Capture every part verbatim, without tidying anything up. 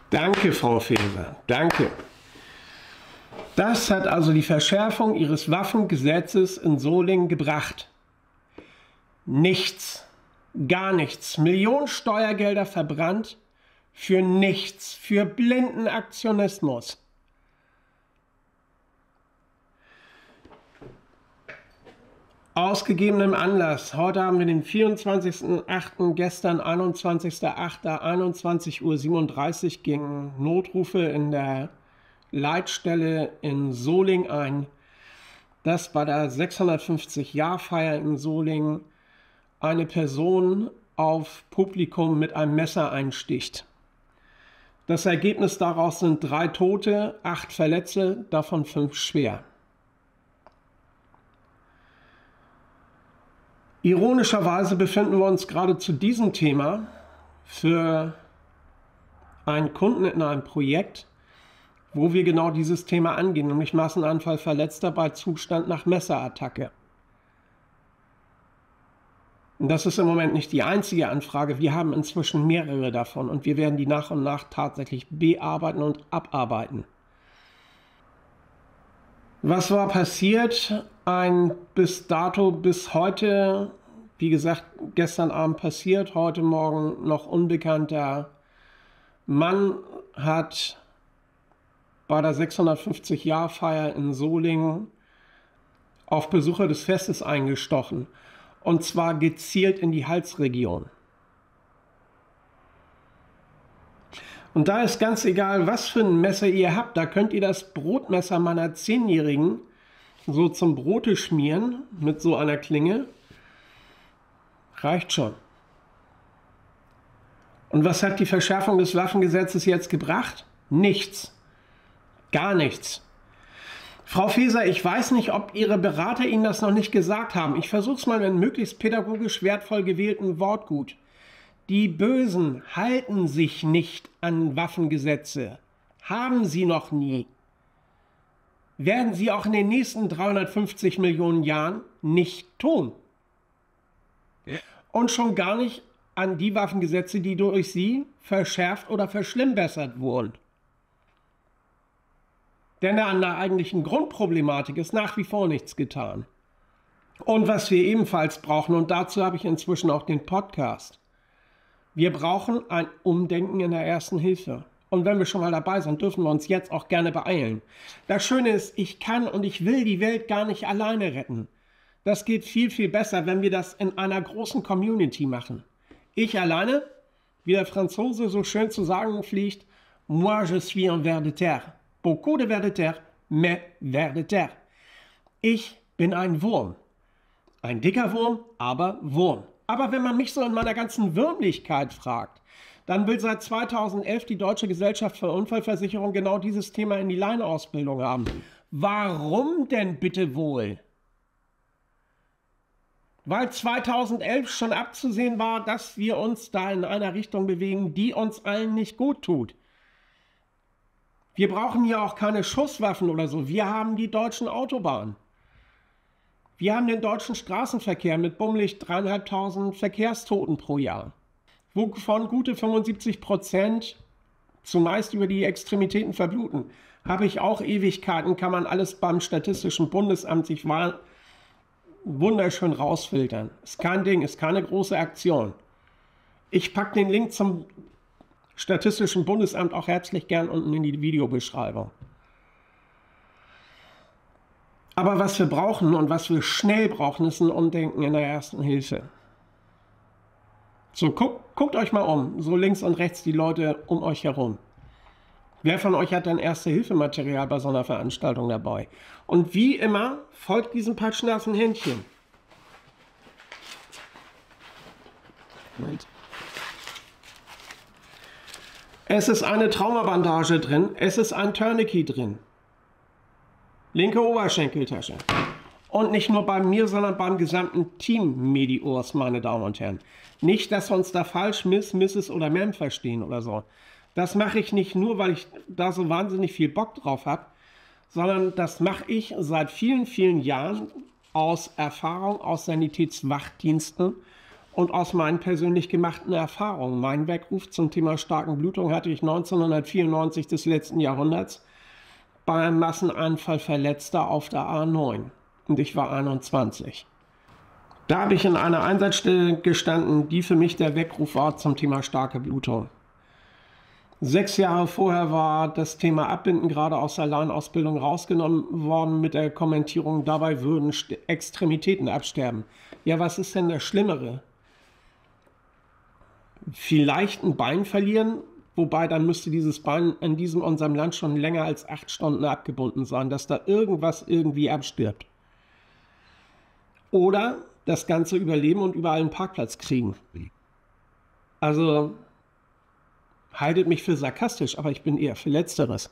Danke, Frau Faeser, danke. Das hat also die Verschärfung Ihres Waffengesetzes in Solingen gebracht. Nichts, gar nichts. Millionen Steuergelder verbrannt für nichts, für blinden Aktionismus. Aus gegebenem Anlass, heute haben wir den vierundzwanzigsten achten, gestern einundzwanzigsten achten, einundzwanzig Uhr siebenunddreißig gingen Notrufe in der Leitstelle in Solingen ein, dass bei der sechshundertfünfzig-Jahr-Feier in Solingen eine Person auf Publikum mit einem Messer einsticht. Das Ergebnis daraus sind drei Tote, acht Verletzte, davon fünf schwer. Ironischerweise befinden wir uns gerade zu diesem Thema für einen Kunden in einem Projekt, wo wir genau dieses Thema angehen, nämlich Massenanfall Verletzter bei Zustand nach Messerattacke. Und das ist im Moment nicht die einzige Anfrage, wir haben inzwischen mehrere davon und wir werden die nach und nach tatsächlich bearbeiten und abarbeiten. Was war passiert? Ein bis dato, bis heute, wie gesagt, gestern Abend passiert, heute Morgen noch unbekannter Mann hat bei der sechshundertfünfzig-Jahr-Feier in Solingen auf Besucher des Festes eingestochen. Und zwar gezielt in die Halsregion. Und da ist ganz egal, was für ein Messer ihr habt, da könnt ihr das Brotmesser meiner Zehnjährigen so zum Brote schmieren mit so einer Klinge. Reicht schon. Und was hat die Verschärfung des Waffengesetzes jetzt gebracht? Nichts. Gar nichts. Frau Faeser, ich weiß nicht, ob Ihre Berater Ihnen das noch nicht gesagt haben. Ich versuche es mal mit einem möglichst pädagogisch wertvoll gewählten Wortgut. Die Bösen halten sich nicht an Waffengesetze. Haben sie noch nie. Werden sie auch in den nächsten dreihundertfünfzig Millionen Jahren nicht tun. Ja. Und schon gar nicht an die Waffengesetze, die durch sie verschärft oder verschlimmbessert wurden. Denn an der eigentlichen Grundproblematik ist nach wie vor nichts getan. Und was wir ebenfalls brauchen, und dazu habe ich inzwischen auch den Podcast, wir brauchen ein Umdenken in der Ersten Hilfe. Und wenn wir schon mal dabei sind, dürfen wir uns jetzt auch gerne beeilen. Das Schöne ist, ich kann und ich will die Welt gar nicht alleine retten. Das geht viel, viel besser, wenn wir das in einer großen Community machen. Ich alleine, wie der Franzose so schön zu sagen pflegt, moi je suis un ver de terre. Beaucoup de ver de terre, mais ver de terre. Ich bin ein Wurm. Ein dicker Wurm, aber Wurm. Aber wenn man mich so in meiner ganzen Würmlichkeit fragt, dann will seit zweitausendelf die Deutsche Gesellschaft für Unfallversicherung genau dieses Thema in die Laienausbildung haben. Warum denn bitte wohl? Weil zweitausendelf schon abzusehen war, dass wir uns da in einer Richtung bewegen, die uns allen nicht gut tut. Wir brauchen hier auch keine Schusswaffen oder so. Wir haben die deutschen Autobahnen. Wir haben den deutschen Straßenverkehr mit bummelig dreieinhalbtausend Verkehrstoten pro Jahr, wovon gute fünfundsiebzig Prozent zumeist über die Extremitäten verbluten. Habe ich auch Ewigkeiten, kann man alles beim Statistischen Bundesamt sich mal wunderschön rausfiltern. Ist kein Ding, ist keine große Aktion. Ich packe den Link zum Statistischen Bundesamt auch herzlich gern unten in die Videobeschreibung. Aber was wir brauchen und was wir schnell brauchen, ist ein Umdenken in der Ersten Hilfe. So, guckt, guckt euch mal um, so links und rechts die Leute um euch herum. Wer von euch hat denn Erste-Hilfe-Material bei so einer Veranstaltung dabei? Und wie immer, folgt diesem paar nassen Händchen. Moment. Es ist eine Traumabandage drin, es ist ein Tourniquet drin. Linke Oberschenkeltasche. Und nicht nur bei mir, sondern beim gesamten Team Mediors, meine Damen und Herren. Nicht, dass wir uns da falsch Miss, Misses oder Ma'am verstehen oder so. Das mache ich nicht nur, weil ich da so wahnsinnig viel Bock drauf habe, sondern das mache ich seit vielen, vielen Jahren aus Erfahrung aus Sanitätswachdiensten und aus meinen persönlich gemachten Erfahrungen. Mein Weckruf zum Thema starken Blutung hatte ich neunzehnhundertvierundneunzig des letzten Jahrhunderts bei einem Massenanfall Verletzter auf der A neun. Und ich war einundzwanzig. Da habe ich in einer Einsatzstelle gestanden, die für mich der Weckruf war zum Thema starke Blutung. Sechs Jahre vorher war das Thema Abbinden gerade aus der Laienausbildung rausgenommen worden mit der Kommentierung, dabei würden Extremitäten absterben. Ja, was ist denn das Schlimmere? Vielleicht ein Bein verlieren, wobei dann müsste dieses Bein in diesem unserem Land schon länger als acht Stunden abgebunden sein, dass da irgendwas irgendwie abstirbt. Oder das Ganze überleben und überall einen Parkplatz kriegen. Also haltet mich für sarkastisch, aber ich bin eher für Letzteres.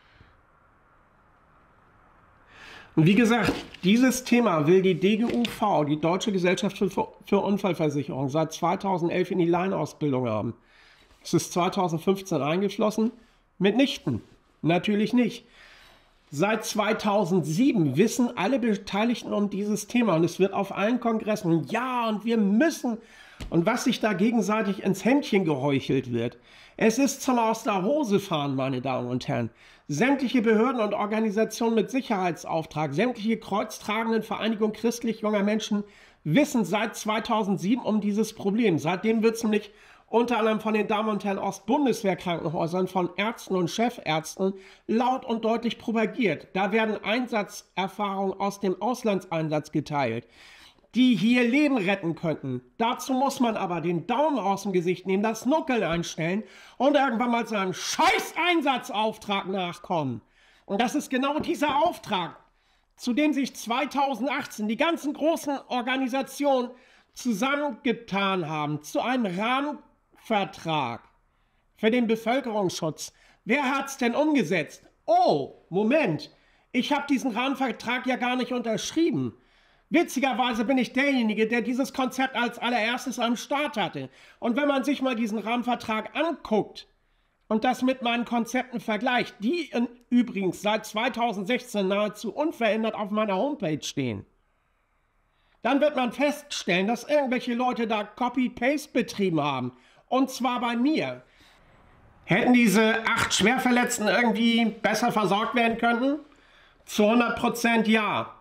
Und wie gesagt, dieses Thema will die D G U V, die Deutsche Gesellschaft für, für Unfallversicherung, seit zweitausendelf in die Laienausbildung haben. Es ist zweitausendfünfzehn eingeflossen. Mitnichten. Natürlich nicht. Seit zweitausendsieben wissen alle Beteiligten um dieses Thema und es wird auf allen Kongressen, ja, und wir müssen, und was sich da gegenseitig ins Händchen geheuchelt wird. Es ist zum Aus der Hose fahren, meine Damen und Herren. Sämtliche Behörden und Organisationen mit Sicherheitsauftrag, sämtliche kreuztragenden Vereinigungen christlich junger Menschen wissen seit zweitausendsieben um dieses Problem. Seitdem wird es nämlich unter anderem von den Damen und Herren aus Bundeswehrkrankenhäusern, von Ärzten und Chefärzten laut und deutlich propagiert. Da werden Einsatzerfahrungen aus dem Auslandseinsatz geteilt, die hier Leben retten könnten. Dazu muss man aber den Daumen aus dem Gesicht nehmen, das Nuckeln einstellen und irgendwann mal seinem Scheiß-Einsatzauftrag nachkommen. Und das ist genau dieser Auftrag, zu dem sich zweitausendachtzehn die ganzen großen Organisationen zusammengetan haben, zu einem Rahmenvertrag für den Bevölkerungsschutz. Wer hat's denn umgesetzt? Oh, Moment, ich habe diesen Rahmenvertrag ja gar nicht unterschrieben. Witzigerweise bin ich derjenige, der dieses Konzept als allererstes am Start hatte. Und wenn man sich mal diesen Rahmenvertrag anguckt und das mit meinen Konzepten vergleicht, die in, übrigens seit zweitausendsechzehn nahezu unverändert auf meiner Homepage stehen, dann wird man feststellen, dass irgendwelche Leute da Copy-Paste betrieben haben. Und zwar bei mir. Hätten diese acht Schwerverletzten irgendwie besser versorgt werden können? Zu hundert Prozent ja.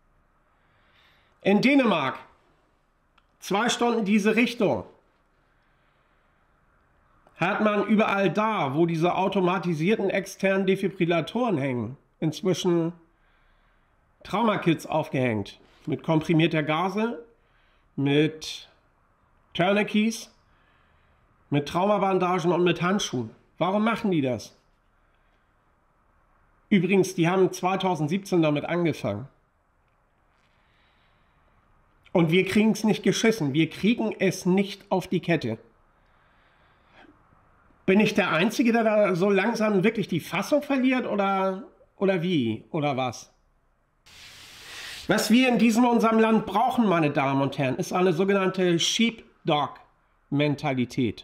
In Dänemark, zwei Stunden diese Richtung, hat man überall da, wo diese automatisierten externen Defibrillatoren hängen, inzwischen Traumakits aufgehängt. Mit komprimierter Gase, mit Tourniquets, mit Traumabandagen und mit Handschuhen. Warum machen die das? Übrigens, die haben zweitausendsiebzehn damit angefangen. Und wir kriegen es nicht geschissen. Wir kriegen es nicht auf die Kette. Bin ich der Einzige, der da so langsam wirklich die Fassung verliert? Oder, oder wie? Oder was? Was wir in diesem unserem Land brauchen, meine Damen und Herren, ist eine sogenannte Sheepdog-Mentalität.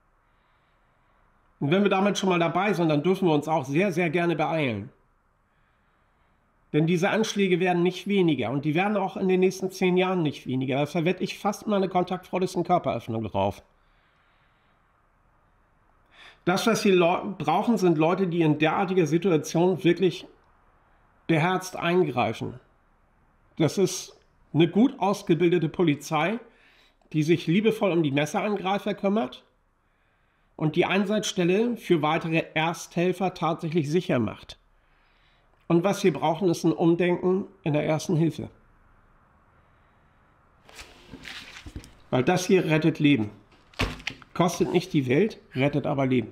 Und wenn wir damit schon mal dabei sind, dann dürfen wir uns auch sehr, sehr gerne beeilen. Denn diese Anschläge werden nicht weniger und die werden auch in den nächsten zehn Jahren nicht weniger. Da verwette ich fast meine kontaktfreudigsten Körperöffnung drauf. Das, was wir brauchen, sind Leute, die in derartiger Situation wirklich beherzt eingreifen. Das ist eine gut ausgebildete Polizei, die sich liebevoll um die Messerangreifer kümmert und die Einsatzstelle für weitere Ersthelfer tatsächlich sicher macht. Und was wir brauchen, ist ein Umdenken in der ersten Hilfe. Weil das hier rettet Leben. Kostet nicht die Welt, rettet aber Leben.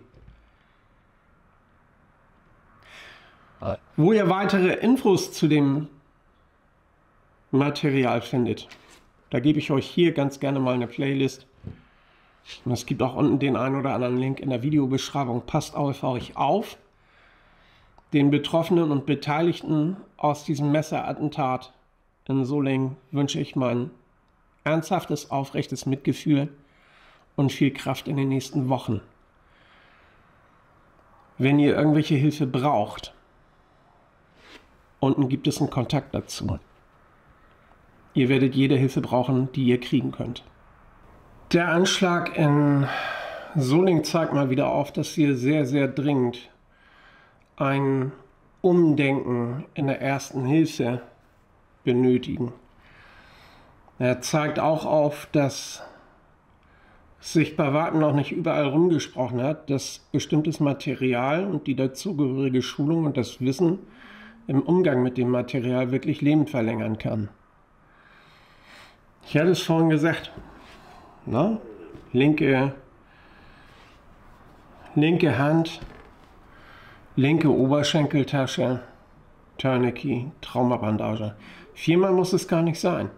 Wo ihr weitere Infos zu dem Material findet, da gebe ich euch hier ganz gerne mal eine Playlist. Und es gibt auch unten den einen oder anderen Link in der Videobeschreibung. Passt auf euch auf. Den Betroffenen und Beteiligten aus diesem Messerattentat in Solingen wünsche ich mein ernsthaftes, aufrechtes Mitgefühl und viel Kraft in den nächsten Wochen. Wenn ihr irgendwelche Hilfe braucht, unten gibt es einen Kontakt dazu. Ihr werdet jede Hilfe brauchen, die ihr kriegen könnt. Der Anschlag in Solingen zeigt mal wieder auf, dass wir sehr, sehr dringend ein Umdenken in der Ersten Hilfe benötigen. Er zeigt auch auf, dass sich bei Weitem noch nicht überall rumgesprochen hat, dass bestimmtes Material und die dazugehörige Schulung und das Wissen im Umgang mit dem Material wirklich Leben verlängern kann. Ich hatte es vorhin gesagt, na? Linke, linke Hand, linke Oberschenkeltasche, Tourniquet, Traumabandage. Viermal muss es gar nicht sein.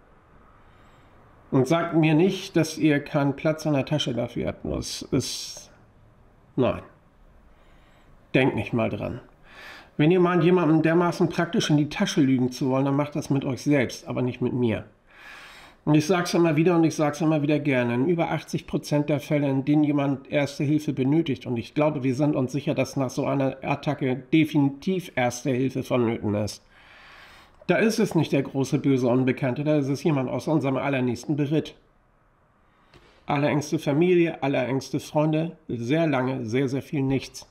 Und sagt mir nicht, dass ihr keinen Platz in der Tasche dafür habt. Das ist... Nein. Denkt nicht mal dran. Wenn ihr meint, jemandem dermaßen praktisch in die Tasche lügen zu wollen, dann macht das mit euch selbst, aber nicht mit mir. Und ich sage es immer wieder und ich sage es immer wieder gerne. In über achtzig Prozent der Fälle, in denen jemand Erste Hilfe benötigt, und ich glaube, wir sind uns sicher, dass nach so einer Attacke definitiv Erste Hilfe vonnöten ist, da ist es nicht der große böse Unbekannte, da ist es jemand aus unserem allernächsten Beritt. Allerengste Familie, allerengste Freunde, sehr lange, sehr, sehr viel nichts.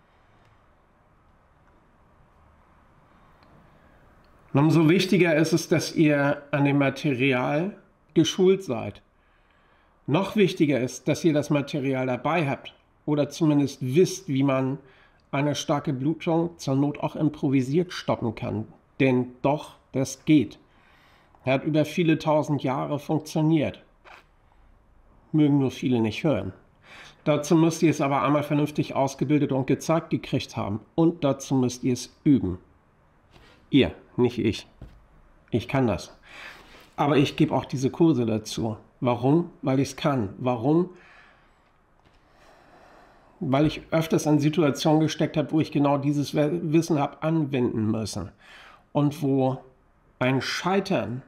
Und umso wichtiger ist es, dass ihr an dem Material geschult seid. Noch wichtiger ist, dass ihr das Material dabei habt oder zumindest wisst, wie man eine starke Blutung zur Not auch improvisiert stoppen kann. Denn doch, das geht. Er hat über viele tausend Jahre funktioniert. Mögen nur viele nicht hören. Dazu müsst ihr es aber einmal vernünftig ausgebildet und gezeigt gekriegt haben. Und dazu müsst ihr es üben. Ihr, nicht ich. Ich kann das. Aber ich gebe auch diese Kurse dazu. Warum? Weil ich es kann. Warum? Weil ich öfters in Situationen gesteckt habe, wo ich genau dieses Wissen habe anwenden müssen. Und wo ein Scheitern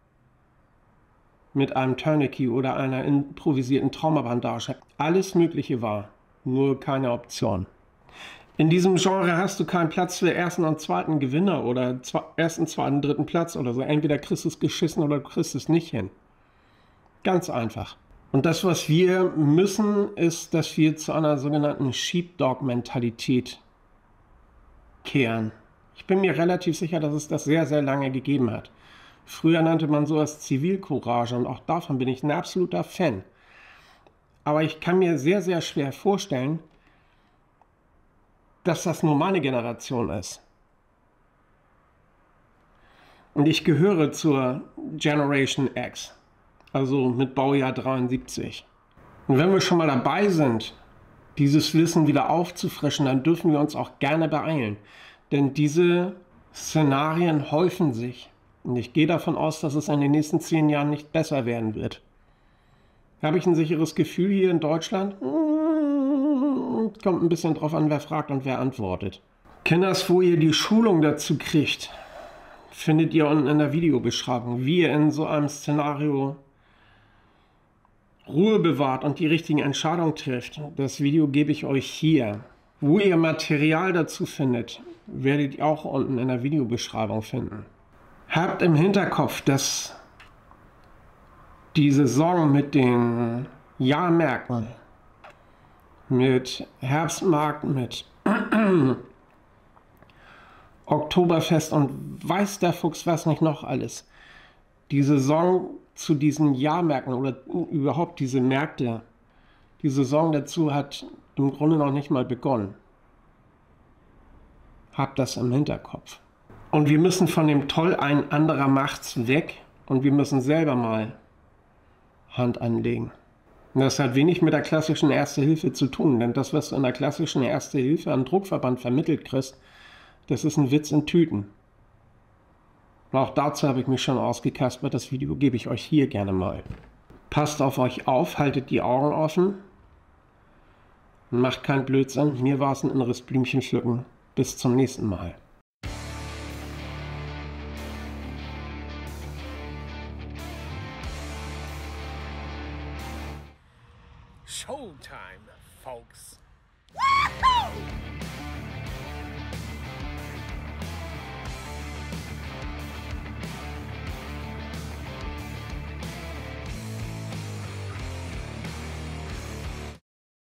mit einem Tourniquet oder einer improvisierten Traumabandage alles Mögliche war, nur keine Option. In diesem Genre hast du keinen Platz für ersten und zweiten Gewinner oder ersten, zweiten, dritten Platz oder so. Entweder kriegst du es geschissen oder du kriegst es nicht hin. Ganz einfach. Und das, was wir müssen, ist, dass wir zu einer sogenannten Sheepdog-Mentalität kehren. Ich bin mir relativ sicher, dass es das sehr, sehr lange gegeben hat. Früher nannte man sowas Zivilcourage und auch davon bin ich ein absoluter Fan. Aber ich kann mir sehr, sehr schwer vorstellen, dass das nur meine Generation ist. Und ich gehöre zur Generation X, also mit Baujahr dreiundsiebzig. Und wenn wir schon mal dabei sind, dieses Wissen wieder aufzufrischen, dann dürfen wir uns auch gerne beeilen. Denn diese Szenarien häufen sich. Und ich gehe davon aus, dass es in den nächsten zehn Jahren nicht besser werden wird. Habe ich ein sicheres Gefühl hier in Deutschland? Kommt ein bisschen drauf an, wer fragt und wer antwortet. Kinders, wo ihr die Schulung dazu kriegt, findet ihr unten in der Videobeschreibung, wie ihr in so einem Szenario Ruhe bewahrt und die richtigen Entscheidungen trifft. Das Video gebe ich euch hier. Wo ihr Material dazu findet, werdet ihr auch unten in der Videobeschreibung finden. Habt im Hinterkopf, dass die Saison mit den Jahrmärkten, mit Herbstmarkt, mit Oktoberfest und weiß der Fuchs was nicht noch alles, die Saison zu diesen Jahrmärkten oder überhaupt diese Märkte, die Saison dazu hat im Grunde noch nicht mal begonnen. Habt das im Hinterkopf. Und wir müssen von dem Toll, ein anderer macht's weg und wir müssen selber mal Hand anlegen. Und das hat wenig mit der klassischen Erste Hilfe zu tun, denn das, was du in der klassischen Erste Hilfe an Druckverband vermittelt kriegst, das ist ein Witz in Tüten. Und auch dazu habe ich mich schon ausgekaspert, das Video gebe ich euch hier gerne mal. Passt auf euch auf, haltet die Augen offen, macht keinen Blödsinn, mir war es ein inneres Blümchen pflücken. Bis zum nächsten Mal. Showtime, folks. Woohoo!